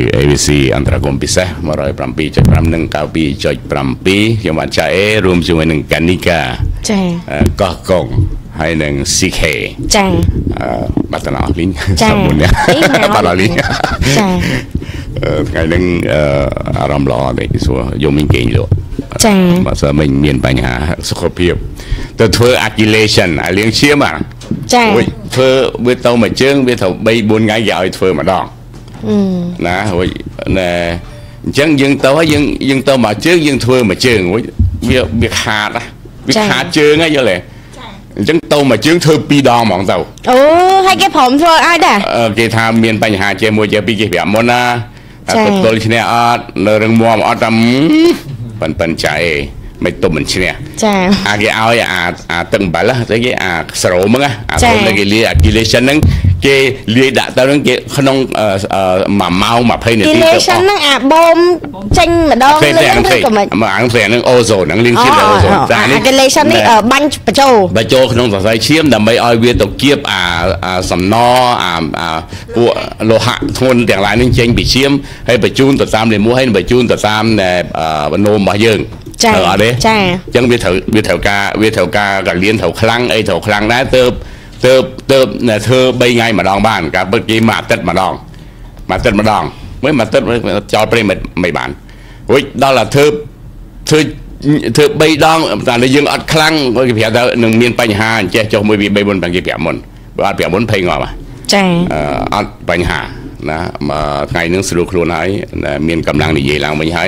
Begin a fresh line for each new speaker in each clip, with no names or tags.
ABC អន្តរកម្មពិសេស 107.5 និង 92.7 ខ្ញុំបានចែករួមជាមួយនឹងកានីកាចាកោះកុងហើយនឹង CK ចាបាត់ដល់លីងសាមុននេះបាត់ដល់លីងចាថ្ងៃនឹងអារម្មណ៍ល្អទេគឺយកមីងគេងលក់ចាបើសិនមិនមានបញ្ហាសុខភាពទៅធ្វើ accumulation ឲ្យលៀងឈាមចាធ្វើវាទៅមួយជើងវាត្រូវ 3-4 ថ្ងៃគេឲ្យធ្វើម្ដងណារួចណែអញ្ចឹងយើងទៅហើយយើងទៅមួយជើងយើងធ្វើមួយជើងរួចវាខាតវាខាតជើងហ្នឹងយល់ទេអញ្ចឹងទៅមួយជើងធ្វើ2ដងហ្មងទៅអូហើយគេព្រមធ្វើឲ្យដែរគេថាមានបញ្ហាជាមួយជា2គេប្រាប់មុនណាតែផ្ទាល់ឈ្នះអត់នៅរឹងមាំអត់តែប៉ុនចៃមិនទុំមិនឈ្នះចាគេឲ្យអាទឹកអំបិលទៅគេស្រោមហ្នឹងអាគេលាយ accumulation ហ្នឹងគេលាយដាក់ទៅហ្នឹងគេក្នុង1ម៉ោង20នាទីទៅ accumulation ហ្នឹងអាបូមចេញម្ដងលឿនទៅក៏មិនអាហ្នឹងអូโซนហ្នឹងលៀងឈាមអូโซนតែនេះ accumulation នេះបាញ់បញ្ចូលក្នុងសរសៃឈាមដើម្បីឲ្យវាទៅគៀបអាសំណពួកលោហៈធ្ងន់ទាំងឡាយនេះចេញពីឈាមហើយបញ្ជូនទៅតាមលាមកហើយបញ្ជូនទៅតាមនោមរបស់យើងចាអត់ទេចាអញ្ចឹងវាត្រូវការកលៀនត្រូវខ្លាំងអីត្រូវខ្លាំងដែរទៅធ្វើ3ថ្ងៃម្ដងបានការពិតគេមួយអាទិត្យម្ដងមួយអាទិត្យចោលព្រៃមិនបានរួចដល់តែធ្វើ3ដងតែយើងអត់ខ្លាំងគេប្រាប់ថានឹងមានបញ្ហាអញ្ចេះចុះមួយវា3 4 5គេប្រាប់មុនបើអត់ប្រាប់មុនភ័យងាប់ចាអត់បញ្ហាណាថ្ងៃនឹងស្រួលខ្លួនហើយមានកម្លាំងនិយាយឡើងវិញហើយ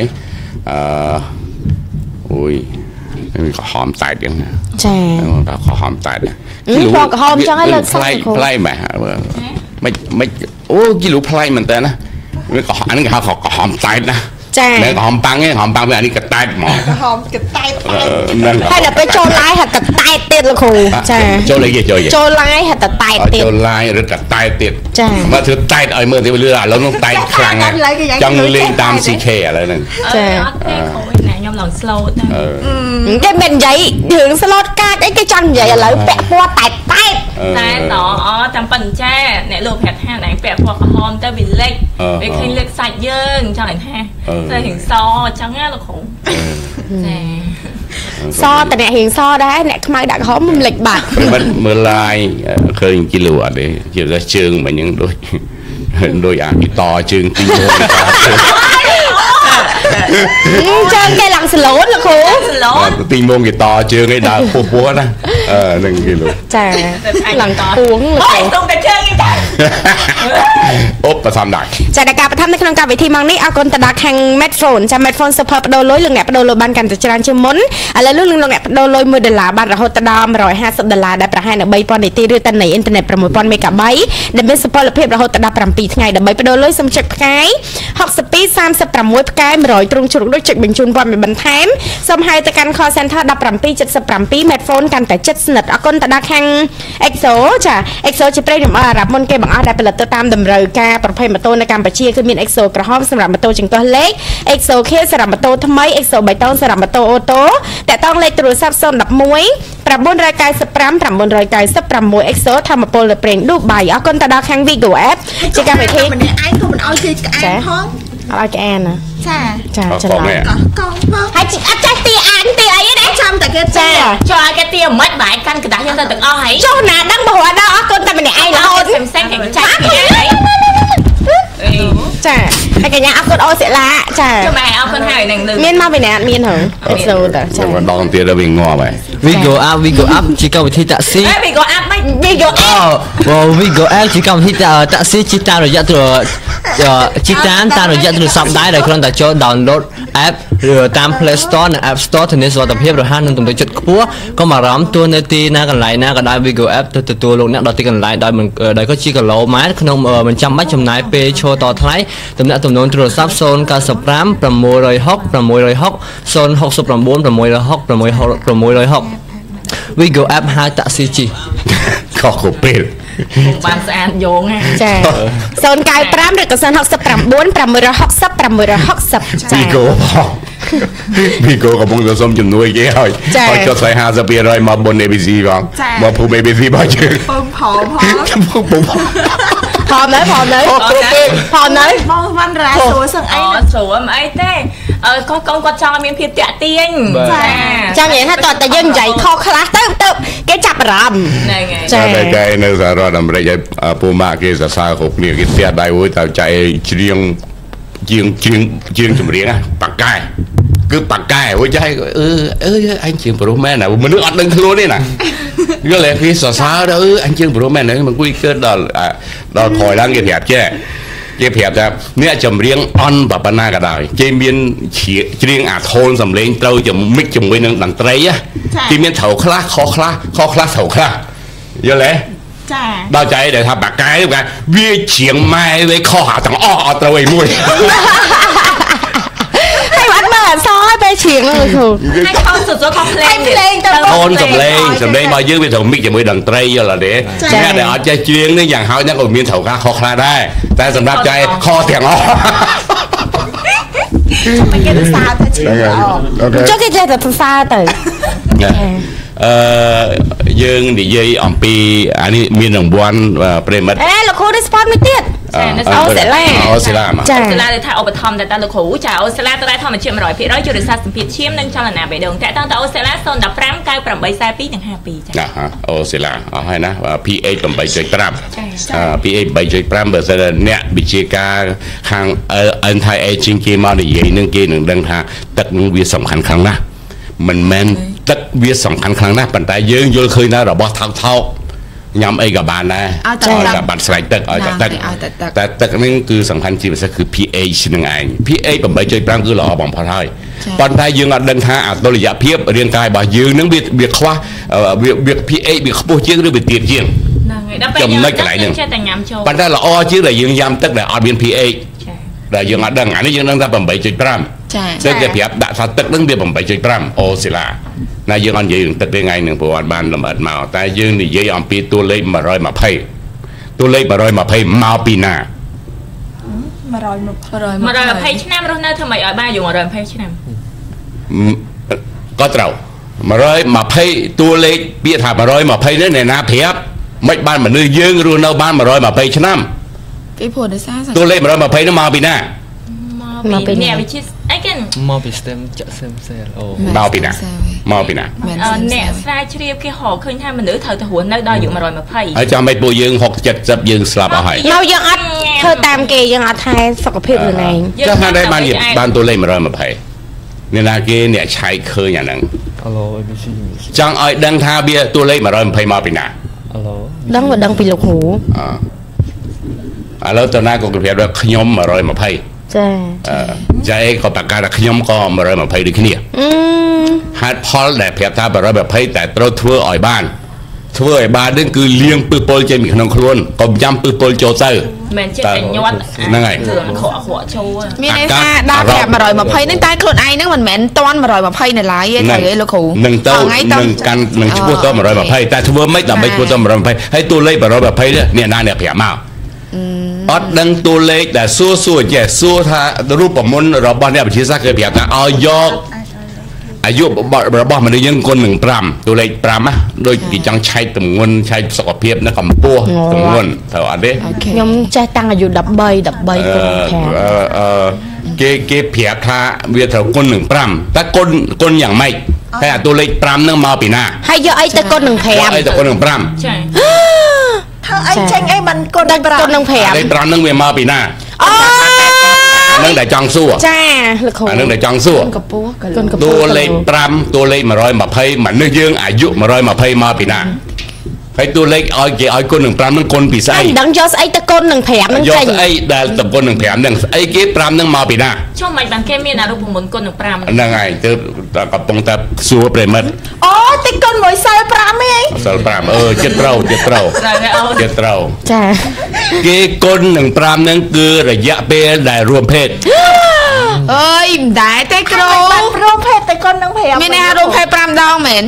អូយក៏ហមតែតយ៉ាងចាក៏ហមតែតគីឡូក៏ហមចឹងឲ្យលើកសាច់ផ្លែម៉េះមិនអូគីឡូផ្លែមែនតើណាវាក៏អានេះគេហៅក៏ហមតែតណាចាតែក៏ហមប៉ាំងវាអានេះក៏តែតហ្មងក៏ហមកតែតហើយដល់ពេលចូលឡាយហៅក៏តែតទៀតលោកគ្រូចាចូលឡាយហៅតែតទៀតចូលឡាយឬក៏តែតទៀតចាមកធ្វើតែតឲ្យមើលទៅលឿនឥឡូវនោះតែតខ្លាំងណាស់ចង់លេងតាម CK ឥឡូវហ្នឹងចាខ្ញុំឡើង slow តែមិននិយាយរឿង slow កាចអីគេចង់និយាយឥឡូវពាក់ពណ៌តែតតាមប៉ុណ្ណេះអ្នកលោកប្រាប់ថាណែពាក់ពណ៌ក្រហមទៅវាលេចវាឃើញលើកសាច់យើងចង់ឲ្យថាទៅរៀងសអញ្ចឹងណាលោកគ្រូចាសតអ្នករៀងសដែរអ្នកខ្មៅដាក់ក្រហមមិនលេចបាត់មិនមើលឡាយឃើញគីឡូអត់ទេជាពិសេសជើងមិញហ្នឹងដូចអាគីតជើងទីមួយជើងគេឡើងសឡូនលោកគ្រូទីមងគេតជើងឯដើរពោះណានឹងគេលោកចាឡើងពួងលោកគ្រូទុំតែជើងឯចាអូបសំដាច់ចាដល់ការបន្ថែមនៅក្នុងកម្មវិធីម៉ោងនេះអរគុណទៅដល់ខាង Medphone ចា Medphone Super បដូរលុយលោកអ្នកបដូរលុយបានកាន់តែច្រើនជាងមុនឥឡូវលោកអ្នកបដូរលុយ$1បានរហូតដល់$150ដែលប្រហែលនៅ3000នាទីឬតាមនៃអ៊ីនធឺណិត6000 មេហ្គាបៃដែលមានសុពលភាពរហូតដល់7ថ្ងៃដើម្បីបដូរលុយសូមចុចផ្កាយ62 36ផ្កាយ100ទ្រង់ជ្រុកដូចចុចបញ្ជូនព័ត៌មានបន្ថែមសូមហៅទៅកាន់ call center 1777 Medphone កាន់តែចិត្តស្និទ្ធអរគុណទៅដល់ខាង EXO ចា EXO ជាប្រេងរំអិលអារ៉ាប់មុនគេបង្អស់ដែលផលិតទៅតាមតម្រូវការប្រភេទម៉ូតូនៅកម្ពុជាគឺមាន EXO ក្រហមសម្រាប់ម៉ូតូចង្កឹះលេខ EXO ខៀវសម្រាប់ម៉ូតូថ្មី EXO បៃតងសម្រាប់ម៉ូតូអូតូតាក់ទងលេខទូរស័ព្ទ011 995 EXO ធម្មពលលើប្រេងឌូបៃអរគុណទៅដល់ខាង Vigo App ជាកម្មវិធីម្នាក់ឯងក៏មិនអោយគេក្អានផងអត់ឲ្យក្អានណាចាច្រឡំកងផងហើយអត់ចេះទីអានទីអីទេចាំតែគេចាចុះឲ្យគេទីមិនបាយកាន់กระดาษយើងទៅទាំងអស់ហើយចុះណាដឹងបើអត់ដល់អរគុណតែម្នាក់ឯងរហូតផ្សេងៗគេចាច់គ្នាហើយចាហើយកញ្ញាអរគុណអូសិលាចាចាំម៉ែអរគុណហើយនឹងមានមកពីណាអត់មានហ៎អេសូតចាម្ដងទៀតដល់វាងាប់ហើយ Vigo App ជាកម្មវិធីតាក់ស៊ី Vigo App មិន Vigo App Vigo App ជាកម្មវិធីតាក់ស៊ីជិះតាមរយៈជីតាមរយៈទូរស័ព្ទដៃដែលគ្រាន់តែចូល download app ឬតាម Play Store និង App Store ធានាសុវត្ថិភាពរហ័សនិងទំនុកចិត្តខ្ពស់កុំអារម្មណ៍ទួលនៅទីណាកន្លែងណាក៏ដោយ Vigo App ទៅទទួលលោកអ្នកដល់ទីកន្លែងដោយក៏ជាគីឡូម៉ែត្រក្នុងមិនចាំបាច់ចំណាយពេលឈរតថ្លៃទំនាក់ទំនងទូរស័ព្ទ095 660 069 660 Vigo App ហៅតាក់ស៊ីជីខុសគ្រប់ពេលបានស្អាតយងចា095ឬក៏069 660 Vigo កំពុងទៅសុំជំនួយគេហើយចុះ50% មកបុន ABC បងមកភូមិ ABC បងជើងពង
พร้อมเลยพร้อมเลยมองวันไรสวยสังไอ้
สวยไอ้เต้ก็กดช่องมีเพียงเตะเตียง
จังอย่างถ้าตอนแต่ยังใจคอคลาสเติบแกจับรำ
ใช่ใจในสารดำไรปูมาเกษสาขบเนี่ยกิเสียได้โว้ยแต่ใจเชียงจมเรียงปากไก่cứ bạc cài với trái anh chuyện pro man này mình nước ăn đừng thua đi nè cái này khi sao đó anh chuyện pro man này mình quy cơ đó khỏi đang cái hẹp chứ cái hẹp ra nếu chầm riêng on và ban cái đời cái miền chỉ riêng thôn sầm lên trâu chầm mít chầm bên đằng tây á cái miền thầu khó khá thầu khá như thế bao chạy để thằng bạc cài cái vi chiang mai với kho hạ thằng trâu ấy mui
ซ้อยไปเฉียงเลยคือ
ให้เขาสุดๆเขาเพลง
คนสำเร็จมายื้อไปถึงมิกจะมือดังเตยอะไรเด้แม่เดี๋ยวจะเชียงนี่อย่างเขาเนี่ยก็มีเถาค้าคอคลาได้แต่สำหรับใจคอเถียงอ๋อ
ไม่เกี่ยวกับซาแต่เฉียงอ๋อจะเกี่ยวกับซาแต่
dương thì dây ẩm pi anh ấy miền đồng buôn và premat
là cô đi sport mới tiết
sẽ là để thay ở bậc thềmแต่ตาลูกหูจ่าsẽ làได้ทำมาเชื่อมร้อยพี่ร้อยจุดสัตว์สัมผัสเชื่อมนั่งชาลนาไปดงแต่ตั้งแต่sẽ làโซนดับแรมกลายเป็นใบไซปีถึง5 ปีจ้ะ
sẽ làให้นะพี่เอเป็นใบใจปรำพี่เอใบใจปรำเบอร์เซนเนี่ยบิเชกาข้างอันไทยเอจิงเกมาในยัยนึงเกนึงดังท่าตักนึงวิสำคัญครั้งนะมันแมนตักเวียสำคัญครั้งนะปัจจัยเยอะเคยนะเราบอกเท่ายำไอ้กับบานนะกับบานสไลด์ตักแต่ตักนั่นคือสำคัญจริงๆคือ pH หนึ่งไง pH ผมไปเจอปรางคือหล่อบอกพอได้ปัจจัยยังเดินทางตัวระยะเพียบเรียนกายบ่ยืนนั่งเบียดคว้าเบียด pH เบียดขบเชียงหรือเบียดเตียนเชียงจำได้กันไหนหนึ่งปัจจัยเราอ้อชื่ออะไรยังยำตักแต่ออเบียน pH แต่ยังดังอันนี้ยังนั่งทำผมไปเจอปรางซึ่งแกเพียบด่าสัตว์ตักนั่งเบียดผมไปเจอปรางโอศิลานายยังอันยืนตัดได้ไงหนึ่งประวัติบ้านละเมิดมาแต่ยืนนี่ยืนอันปีตัวเล็กมาร้อยมาเพย์ตัวเล็กมาร้อยมาเพย์มาปีหน้า
มาร้อยมาเพย์ชนะมาร้อยหน้าทำไมอ้อยบ้าอยู่มาร้อยเพย์ชนะ
ก็เต่ามาร้อยมาเพย์ตัวเล็กเบี้ยถามาร้อยมาเพย์นั่นในนาเพียบไม่บ้านมาเนื้อยืนรูนเอาบ้านมาร้อยมาเพย์ชนะตัวเล็กมาร้อยมาเพย์นั่นมาปีหน้า
มาปีเนี่ยวิชิตไอ้กัน
มาปีสเต็มจะเซมเซลโอ้
มาปีหน้า
เนี่ยสายเชียบแค่ห่อขึ้นให้มันเหลือเธอแต่หัวนั่งได้อยู่มาร้อยมาเพย์
ไอ้จำไม่ปูยืง6 7 ยืงสลับเอาให้
เรายังอัดเธอตามเกย์ยังอัดไทยสกปรกอยู่ไง
ก็ถ้าได้บ้านหยิบบ้านตัวเล็กมาร้อยมาเพย์เนี่ยนาเกย์เนี่ยใช้เคยอย่างนั้นจังไอ้ดังท่าเบียตัวเล็กมาร้อยมาเพย์มาปีหน้า
ดังปีลูกหู
แล้วตอนนั้นก็เพียบว่าขยมมาร้อยมาเพย์ใจก็ปากกาขยมก็มาร้อยมาเพย์ด้วยขี้เนี่ยฮัดพอลแต่เพียบท่ามาร้อยมาเพย์แต่เราทั่วอ่อยบ้านนั่นคือเลี้ยงปืนโปลเจมีขนมครวนกบยำปืนโปลโจเซอร์
เหมือนเช่นยอด
นั่นไง
หัวโชว์
มีในท่าดาแบบมาร้อยมาเพย์นั่นใต้ครวนไอ้นั่นมันเหม็นต้อนมาร้อยมาเพย์ในไลน์ไอ้เลยลูกหู
หนึ่งเต้าหนึ่งกันหนึ่งชั่วโต้มาร้อยมาเพย์แต่ทั่วไม่ต่ำไปชั่วโต้มาร้อยมาเพย์ให้ตัวเล็กมาร้อยมาเพย์เนี่ยน่าเนี่ยเพียบมากอดดังตัวเล็กแต่สู้แย่สู้ถ้ารูปประมุนเราบ้านเนี่ยเป็นชีสักเคยเพียบนะเอายกอายุเราบอกมันยังคน1 ปรำตัวเล็กปรำอะโดยกิจังใช้ตำเงินใช้สกปรกนะคำปัวตำเงินเท่าอันนี้
ยมใจตั้งอายุดับใบ
เกเพียบท่าเวียเท่าคน1 ปรำแต่คนอย่างไม่แต่ตัวเล็กปรำนั่งมาปีหน้า
ให้เยอะไอ้แต่คน1 แผล
ไอ้แต่คน1 ปรำ
ใช่
ถ้าไอ้เชงไอ้มันคน1 แผล
ไอ้ปรำนั่งเวียมาปีหน้านั่งแต่จังสู้
จ้า
นั่งแต่จังสู้ตัวเล็กปรำตัวเล็กมาร้อยมาเพย์มันนึกยืงอายุมาร้อยมาเพย์มาปีหน้าให้ตัวเล็กอ้อยคน1 ปรำนั่งคนปีไส้
ดังยอสไอ้ตะคน1 แผลนั่ง
ใจยอสไอ้แต่ตะคน1 แผลนั่งไอ้เก็บปรำนั่งมาปีหน้า
ช่วงใหม่บางแค่มีนะรูปเหมือนคน1 ปรำ
นั่งไงเจอกับตรงแต่สู้เปรมัด
อ๋อตะคนหมวยใส่ปรำไหม
ใส่ปรำเจ็ดเต้า
จ้า
เก็บคน1 ปรำนั่งคือระยะเป็นได้รวมเพศ
เอ้ยได้แต่กรูรวมเพศแต่คน1 แผลไม่แน่รวมเพศปรำดองเหม็น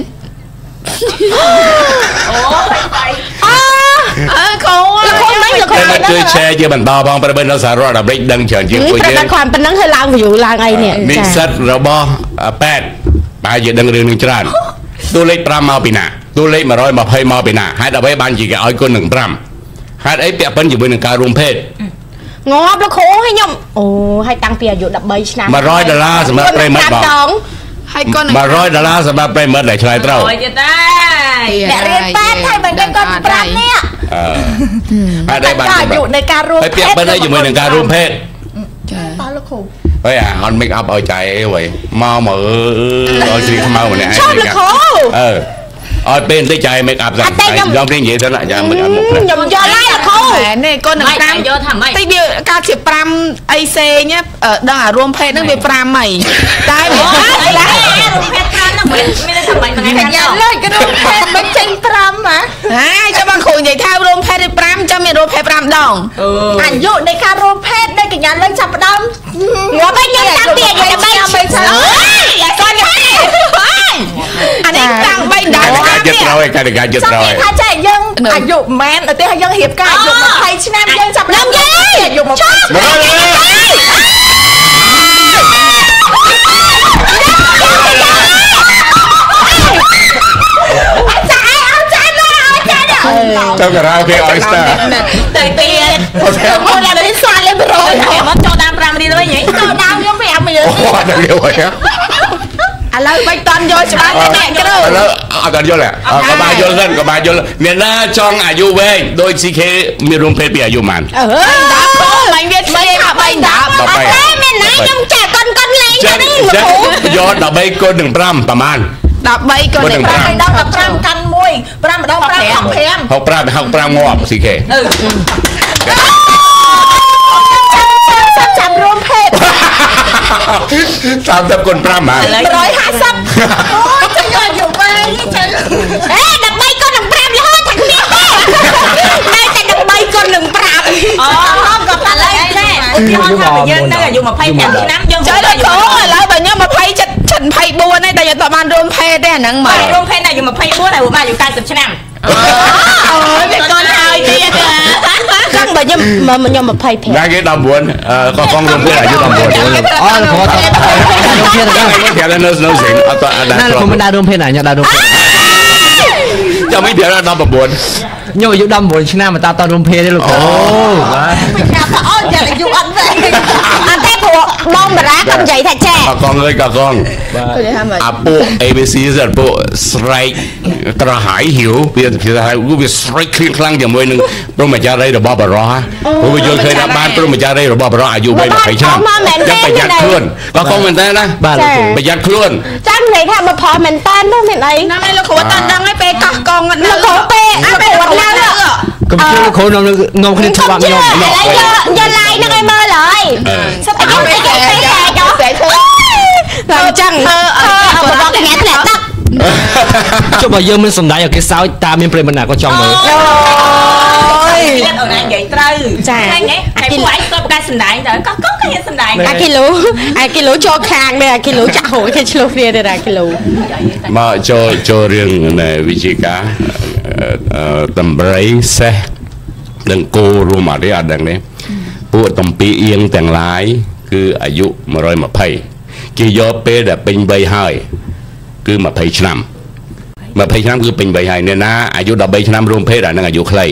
โอ้ไป
เขาไม่หรอก
มันช่วยแชร์เยอะมันเบาบางประเด็นเราสารวัตรเบรกดังเฉินจริงคุยเยอะ
ความเป็นนั่งให้ล้างอยู่ล้างไอเนี่ย
นิสัตเราบอแปดตายเยอะดังเรื่องนึงจานตัวเล็กปรำมาปีหน้าตัวเล็กมาร้อยมาเพย์มาปีหน้าให้เราไปบ้านจีกับอ้อยคน1 ปรำហេតុអីពាក់ព័ន្ធជាមួយនឹងការរួមភេទ
ងាប់លោកគ្រូឲ្យខ្ញុំអូឲ្យតាំងពីអាយុ13ឆ្នាំ
$100សម្រាប់ប្រិមិត្តបង
ហើយកូន
$100សម្រាប់ប្រិមិត្តដែលឆ្លើយត្រូវ
ទៀតតែ
អ្នករៀន8ហើយមិនដឹងគាត់5នាក់
អឺហើយបាន
អាយុនៃការរួម
ភេទពាក់ព័ន្ធជាមួយនឹងការរួមភេទ
ចាតើលោកគ្រូ
ហើយអត់ make up ឲ្យចៃអីវ៉ៃមកឲ្យជ្រីខ្មៅម្នាក់ឯង
លោកគ្រូ
អត់ពេលបន្តិចចៃ make up ដល់ខ្ញុំនិយាយទៅណាចាំ make up មុខ
ខ្ញុំយកហើយលោកគ្រូ
នេះកូននឹង5យកថាម៉េច
តិចវាការជា5អីសេងដឹងអារួមភេទហ្នឹងវា5ហីតែ
រួមភេទ5ហ្នឹងមានថាម៉េចថ្ងៃខាង
យកលើករួមភេទមិនចេញ5ហ៎ហើយចាំបងគ្រូនិយាយថារួមភេទ5ចាំមានរួមភេទ5ដងអាយុនៃការរួមភេទនៃកញ្ញាលើកចាប់ផ្ដើមងាប់ហើយខ្ញុំតាំងពីអាយុ13ឆ្នាំអើយគាត់អានេះតាំង3ដល់
ចិត្តត្រូវឯកាយចិត្តត្រូវឯ
ថាចេះយើងអាយុមែនទៅយើងរៀបការអាយុ20ឆ្នាំយើងចាប់ដើមនិយាយអាយុ20
ទៅការ៉ាអូខេអយស្តា
ទៅទៀត
មកដល់នេះស្វាលេប្រូ
មកចូលតាម5រៀលវិញ
ចូលតាមខ្ញុំ5រៀល
អូអត់រៀលហ៎
ឥឡូវមិនតាន់យល់ច្បាស់ទេអ្នកគ្រូឥ
ឡូវអត់តាន់យល់ក៏បានយល់សិនក៏បានយល់អ្នកណាចង់អាយុវែងដូច CK មានរួមភេទពីអាយុប៉ុន្មាន
10គ្រូមិនវាឆ្លៃថា3 10អត់ទេមែនណាខ្ញុំចាក់កុនលេងទៅនេះ
គ្រូយក13គុណនឹង5ប្រហែល
13គុណនឹង5ដល់15កាន់1 5ម្ដង5
65ងាប់ CK
ចាំរួមភេទ
30គុណ5ហ្មង
150អូយចាំយកយកវិញចឹង13គុណនឹង5រហូតថាគ្នាទេតែ13គុណនឹង5
អូក៏ប៉ាឡើយដែរឧទាហរណ៍ថាយើងនៅអាយុ25ឆ្នាំយើង
ចូលដល់គ្រូឥឡូវបើខ្ញុំ27 24ហើយតែយើងតបានរួមភេទទេអាហ្នឹង
មករួមភេទអាយុ24ហើយអាយុ90ឆ្នាំ
អូយវាកូនហើយទៀតចឹងបើខ្ញុំ25
ណាគេ19ក៏កងរួមភេទអាយុ19អូគាត់រួមភេទដល់នៅស្នូសិងអត់
ណាខ្ញុំមិនដើររួមភេទណាខ្ញុំដើររួមភេទ
ចាំមិនដល់19
ខ្ញុំអាយុ19ឆ្នាំមកតរួមភេទទេលោកអូ
បាទមិនថាអូនយ៉ាងអាយុអត់វែងអត់ទេព្រោះបងបារាគាត់និយាយថាចា
កងអើយកកងអាពួក ABC សិនពួកស្រែកក្រហាយหิวវាភាសាហៅវាស្រែកខ្លាំងជាមួយនឹងព្រមចារីរបស់បារោះព្រោះវាយល់ឃើញថាបានព្រមចារីរបស់បារោះអាយុវែង20ឆ្នាំចាំប្រយ័ត្នខ្លួនកកងមែនតើណា
បាទ
ប្រយ័ត្នខ្លួន
ចាំនិយាយថាមកផលមែនតើនោះមានអីហ្នឹងឯងលោកគ្រូតើដឹងឯងពេលកោះកងអត់លោកគ្រូពេលអត់ពេលវត្តឡើង
កុំជឿលោកគ្រូងំគ្នាច្បាប់ខ្ញុំ
យកឡាយហ្នឹងឲ្យមើលហើយសិតតែខ្ញុំគេដល់ចឹងបងគ្នាធ្លាក់ទឹក
ចុះបើយើងមិនសំដាយឲ្យគេសើចតាមានប្រិមត្តណាក៏ចង់មើល
អូយអូនឯងនិយាយត្រូវ
ចា
ហ្នឹងឯងតែពួកឯងក៏ការសំដាយទៅក៏គេហ៊ានសំដាយ
អាគីឡូចូលខាងដែរអាគីឡូចាក់ហូចគេឆ្លុះគ្នាដែរអាគីឡូ
មកចូលរឿងវិជាការតម្រៃសេះនឹងគោរួមអរិយអត់ដឹងទេពួកតំពីអៀងទាំងឡាយគឺអាយុ120គេយកពេលដែលពេញវ័យហើយគឺ20ឆ្នាំ20ឆ្នាំគឺពេញវ័យហើយអ្នកណាអាយុ13ឆ្នាំរួមភេទអានឹងអាយុខ្លី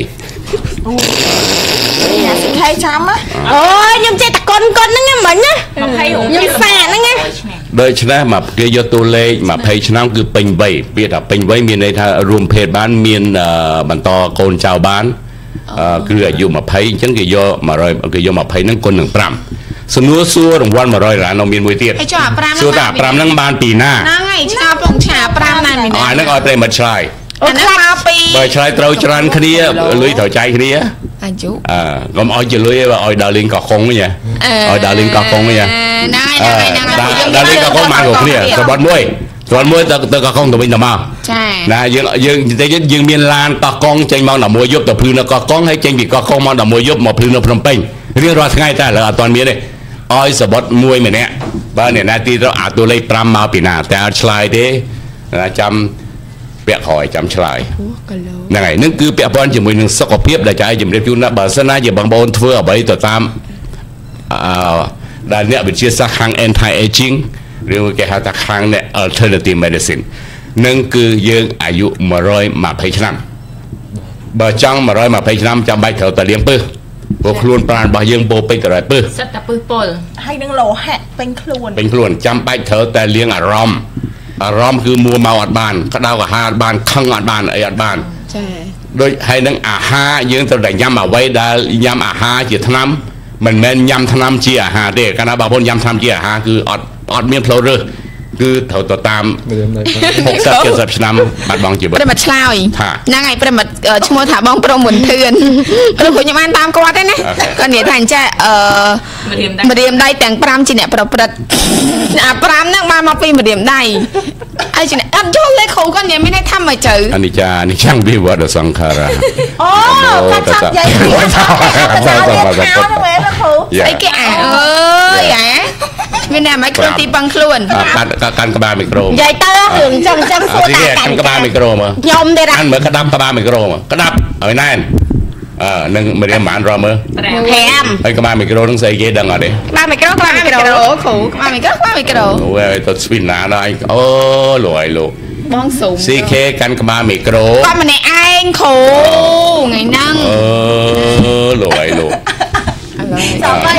20ឆ្នាំអូយខ្ញុំចេះតែកុនហ្នឹងមិញណា20ខ្ញុំសាហ្នឹងណា
ដូច្នេះមកគេយកតួលេខ20ឆ្នាំគឺពេញវ័យពាក្យថាពេញវ័យមានន័យថារួមភេទបានមានបន្តកូនចៅបានគឺអាយុ20អញ្ចឹងគេយក100គេយក20ហ្នឹងគុណនឹង5សំណួរសួររង្វាន់$100នៅមានមួយទៀតសួរថា5ហ្នឹងបានពីណា
ហ្នឹងហើយឆ្លាពងឆា5ណាមាន
អាហ្នឹងឲ្យប្រិមិត្តឆ្លើយ
អាហ្នឹងមកពី
បើឆ្លើយត្រូវច្រើនគ្នាលុយត្រូវចាយគ្នា
អាយុ
កុំឲ្យជាលុយឲ្យដើរលេងកោះកុងវិញឲ្យដើរលេងកោះកុងវិញ
ហ្នឹង
ដើរលេងកោះកុងបានគ្រប់គ្នាក្បត់មួយទៅកោះកុងទៅវិញទៅមក
ចា
ណាយើងមានឡានកោះកុងចេញមក11យប់ទៅភ្លឺនៅកោះកុងហើយចេញពីកោះកុងមក11យប់មកភ្លឺនៅភ្នំពេញរៀងរាល់ថ្ងៃតែឥឡូវអត់ទាន់មានទេឲ្យសបុតមួយម្នាក់បើអ្នកណាទីទៅអាតួលេខ5មកពីណាតែអត់ឆ្លើយទេចាំពាក់ក្រោយចាំឆ្លើយហ្នឹងហើយនឹងគឺពាក់ព័ន្ធជាមួយនឹងសុខភាពដែលចែកជំរាបជូនណាបើសិនណាជាបងប្អូនធ្វើអ្វីទៅតាមដែលអ្នកវិទ្យាសាស្ត្រខាង anti aging ឬគេហៅថាខាង alternative medicine នឹងគឺយើងអាយុ120ឆ្នាំបើចង់120ឆ្នាំចាំបាច់ត្រូវតែលាងពឹសព្រោះខ្លួនប្រាណរបស់យើងពោពេកទៅហើយពឹស
សិតតែពឹសពុល
ហើយនឹងលោហៈពេញ
ខ្លួនចាំបាច់ត្រូវតែលាងអារម្មណ៍គឺមួមកអត់បានក្តៅកាហាអត់បានខឹងអត់បានអីអត់បាន
ចា
ដូចហើយនឹងអាហារយើងត្រូវតែញ៉ាំអ្វីដែលញ៉ាំអាហារជាថ្នាំមិនមែនញ៉ាំថ្នាំជាអាហារទេកាលណាបងប្អូនញ៉ាំថ្នាំជាអាហារគឺអត់មានផ្លូវរើសគឺត្រូវទៅតាម60 70ឆ្នាំបាត់បង់ជីវិត
ប្រិមិត្តឆ្លើយហ្នឹងហើយប្រិមិត្តឈ្មោះថាបងព្រំមុនធឿនព្រោះខ្ញុំបានតាមគាត់ទេណាគាត់និយាយថាអញ្ចឹងម្រាមដៃទាំង5ជាអ្នកប្រព្រឹត្តអា5ហ្នឹងបានមកពីម្រាមដៃហើយជាអត់យល់ទេគ្រូគាត់និយាយមានន័យថាមកទៅ
អនិច្ចាងវិវត្តសង្ខារ
អូគាត់ចង់និយាយអីគេអើយអាមានតែមិនខ្លួនទីប៉ឹងខ្លួន
កាន់ក្បាលមីក្រូ
និយាយទៅរឿងចឹងសួរតែ
កាន់ក្បាលមីក្រូមក
ខ្ញុំទេ
អានមើលក្តាប់ក្បាលមីក្រូមកក្តាប់ហើយណែននឹងមករៀនបានរមមើល
5
ហើយក្បាលមីក្រូនឹងស្អីគេដឹងអត់ទេ
ក្បាលមីក្រូគ្រូក្បាលមីក្រូ
អូយទៅស្វីណាដល់អូលួយលោក
បងសុំ
CK កាន់ក្បាលមីក្រូ
គាត់ម្នាក់ឯងគ្រូថ្ងៃហ្នឹង
លួយលោក
ចាំបាយ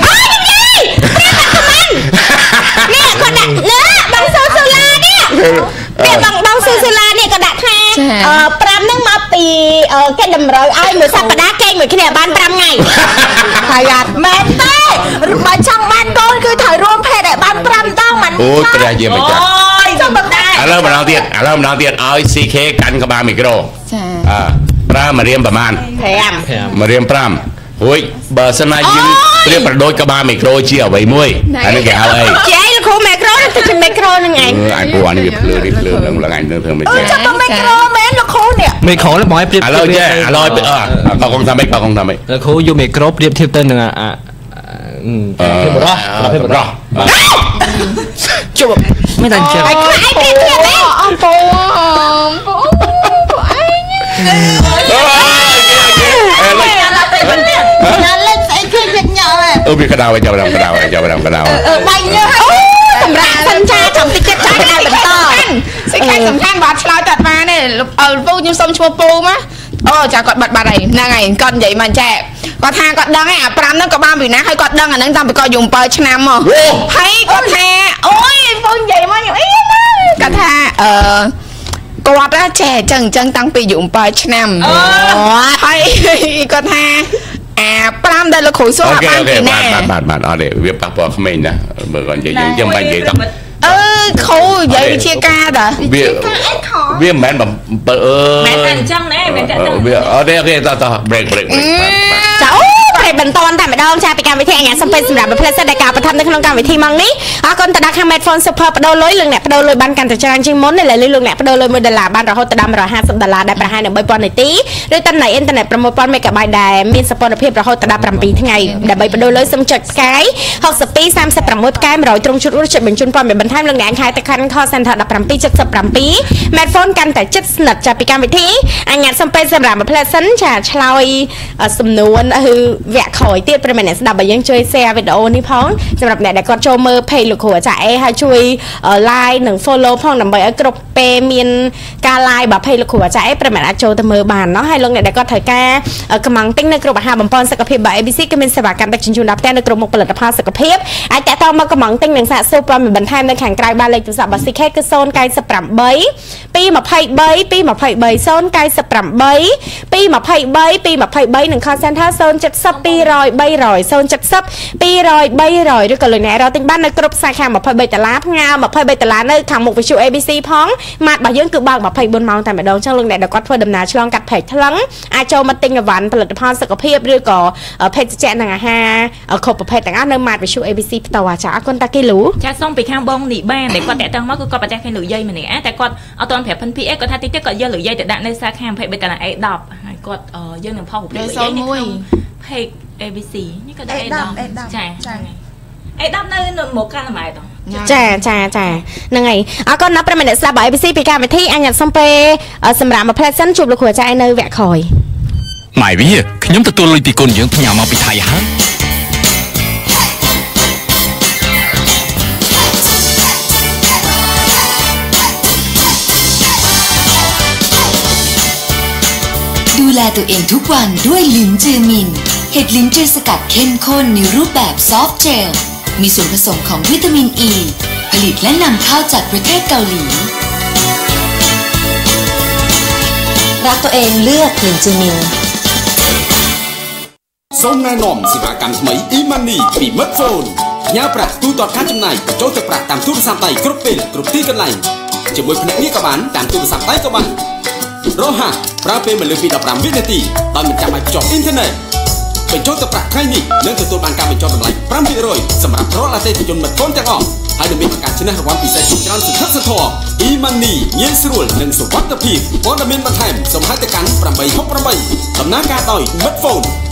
នេះគាត់ដាក់បងសូសូឡានេះបងសូសូឡានេះក៏ដាក់ថា5ហ្នឹងមកពីគេតម្រូវឲ្យមួយសប្តាហ៍គេមួយគ្នាបាន5ថ្ងៃហើយអត់មែនទេបើចង់បានកូនគឺត្រូវរួមភេទឲ្យបាន5ដងមិន
អូព្រះជាម្ចាស់អូយចាំមិនដែរឥឡូវម្ដងទៀតឲ្យ CK កាន់ក្បាលមីក្រូ
ចា
ប្រើម្រាមប្រហែល
5
ម្រាម5រួចបើសិនណាយើងប្រៀបប្រដូចក្បាលមីក្រូជាអ្វីមួយអានេះគេហៅអី
ជាលោកគ្រូមីក្រូទៅជាមីក្រូហ្នឹងឯង
អាយពូអានេះវាភ្លឺនឹងឡើងឯងធ្វើមិន
ចេះចាំមីក្រូមែនលោកគ្រូនេះ
មីក្រូហ្នឹងបងឲ្យប្រៀប
ឥឡូវចេះឥឡូវកកងថាម៉េចលោក
គ្រូយកមីក្រូប្រៀបធៀបទៅនឹងភាពបរោះជួបមិនតាន់ចេះ
ឯងប្រៀបធៀបទេអំពូ
វាក្តៅឲ្យចាប់ក្តៅ
បាយយើសម្រាប់សិនចាចាំតិចទៀតចាដល់បន្តសេចក្ដីសំខាន់បើឆ្លើយតបបានទេលោកពូខ្ញុំសុំឈ្មោះពូមកអូចាគាត់បាត់ហើយហ្នឹងហើយគាត់និយាយមកចាគាត់ថាគាត់ដឹងឯអា5ហ្នឹងក៏បានពីណាហើយគាត់ដឹងអាហ្នឹងតាំងពីគាត់យំ7ឆ្នាំមកហើយគាត់ថាអូយពូនិយាយមកខ្ញុំអីណាគាត់ថាគាត់ចេះអញ្ចឹងតាំងពីយំ7ឆ្នាំហើយគាត់ថា5ដែលលោកគ្រូសួរបានពីណា
បាទអត់ទេវាប៉ះពាល់ក្មេងណាបើគាត់និយាយយើងបាញ់និយាយតោះ
គ្រូនិយាយវិជាការតា
វាមិនមែន
មែនតែអញ្ចឹងណាមែនតែ
វាអត់ទេតោះ break
ចាអូប្រេបន្តតែម្ដងចាពីកម្មវិធីអញ្ញាសំពេចសម្រាប់ប្រភេទសិទ្ធិដែលការបន្ថែមនៅក្នុងកម្មវិធីម៉ងនេះអរគុណទៅដល់ខាង Medphone Super បដូរលុយលោកអ្នកបដូរលុយបានកាន់តែច្រើនជាងមុនឥឡូវលោកអ្នកបដូរលុយ$1បានរហូតដល់$150ដែលប្រហែលនឹង3000នាទីឬតាមណៃអ៊ីនធឺណិត6000 MBដែលមានសពន្ធភាពរហូតដល់7ថ្ងៃដើម្បីបដូរលុយសូមចុច Sky 62 36ផ្កាយ100ទ្រង់ជួតរួចចុចបញ្ជូនព័ត៌មានបន្ថែមលោកអ្នកអាចទៅកាន់ Call Center 1777 Medphone កាន់តែជិតស្និទ្ធចាពីកម្មវិធីអញ្ញាសំពេចសម្រាប់ប្រភេទសិនចាឆ្លើយសំណួរគឺវគ្គក្រោយទៀតប្រិមអ្នកស្ដាប់បើយើងជួយ share វីដេអូនេះផងសម្រាប់អ្នកដែលគាត់ចូលមើល page លោកគ្រូអាចារ្យអេហើយជួយ like និង follow ផងដើម្បីឲ្យគ្រប់ពេលមានការ live បើ page លោកគ្រូអាចារ្យអេប្រិមអាចចូលទៅមើលបានเนาะហើយលោកអ្នកដែលគាត់ត្រូវការកម្លាំងទិញនៅគ្រប់អាហារបំពន់សុខភាពរបស់ ABC គឺមានសេវាកម្មដឹកជញ្ជូនដល់ផ្ទះនៅគ្រប់មុខផលិតផលសុខភាពអាចតាក់ទងមកកម្លាំងទិញនិងសាកសួរព័ត៌មានបន្ថែមនៅខាងក្រៅបានលេខទូរស័ព្ទរបស់ CK គឺ098 223 និង call center 070 200 300 070 200 300ឬក៏លោកអ្នករកទិញបាននៅគ្រប់សាខា$23ផ្ញើ$23នៅខាងមុខវិទ្យុ ABC ផងម៉ាតរបស់យើងគឺបើក24ម៉ោងតែម្ដងចឹងលោកអ្នកដែលគាត់ធ្វើដំណើរឆ្លងកាត់ភេកថ្លឹងអាចចូលមកទិញអីវ៉ាន់ផលិតផលសុខភាពឬក៏ភេសជ្ជៈនិងអាហារគ្រប់ប្រភេទទាំងអស់នៅម៉ាតវិទ្យុ ABC ផ្ទាល់ចាអរគុណតាគីលូ
ចាសូមពីខាងបងនេះបានតែគាត់តាក់ទងមកគឺគាត់ប្រទះឃើញលោកយាយម្នាក់តែគាត់អត់ទាន់ប្រាប់ភិន PX គាត់ថាតិចទៀតគាត់យកលោកយាយទៅដាក់នៅសាខា$23ហើយគាត់យើងនឹងផុសរូបលោកយាយនេះក្នុង page ABC នេះក៏ដាក់ A10 ចាA10 នៅមុខកាលម៉ែត
ចាហ្នឹងហើយអរគុណណាស់ប្រិមអ្នកស្ដាប់ ABC ពីកម្មវិធីអញ្ញាសំពេសម្រាប់មួយផ្លែសិនជួបលោកគ្រូអាចារ្យនៅវគ្គក្រោយ
ម៉ែវាខ្ញុំទទួលលុយពីគុណយើងផ្ញើមកពីថៃហើយ
ดูแลตัวเองทุกวันด้วยลิ้นจือมินเห็ดลิ้นจือสกัดเข้มข้นในรูปแบบซอฟต์เจลมีส่วนผสมของวิตามินอ e, ีผลิตและนำเข้าจากประเทศเกาหลีรักตัวเองเลือกลิ้นจือมิน
សូមណែនាំសេវាកម្មថ្មី e-money ពី Smartphone ញ៉ាំប្រាក់ទូទាត់ការចំណាយបញ្ចូលទៅប្រាក់តាមទូរស័ព្ទដៃគ្រប់ពេលគ្រប់ទីកន្លែងជាមួយភ្នាក់ងារក៏បានតាមទូរស័ព្ទដៃក៏បានរហ័សប្រើពេលមិនលើសពី15វិនាទីដោយមិនចាំបាច់ភ្ជាប់អ៊ីនធឺណិតបញ្ចូលទៅប្រាក់ថ្ងៃនេះនឹងទទួលបានការបញ្ចុះតម្លៃ 5% សម្រាប់រាល់អតិថិជន Smartphone ទាំងអស់ហើយនឹងមានឱកាសឈ្នះរង្វាន់ពិសេសជាច្រើនសន្ធឹកសន្ធាប់ e-money ងាយស្រួលនិងសុវត្ថិភាពព័ត៌មានបន្ថែមសូមហៅទៅកាន់868ដំណើរការដោយ Smartphone